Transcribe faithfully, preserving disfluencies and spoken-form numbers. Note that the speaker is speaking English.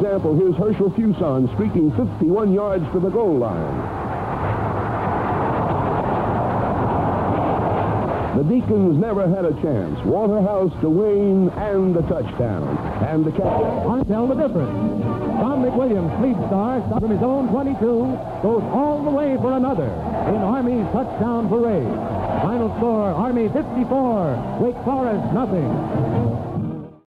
example, here's Herschel Fuson streaking fifty-one yards to the goal line. The Deacons never had a chance. Waterhouse to Wayne and the touchdown. And the catch. Can't tell the difference. Tom McWilliams, lead star, stops from his own twenty-two, goes all the way for another in Army's touchdown parade. Final score, Army fifty-four, Wake Forest nothing.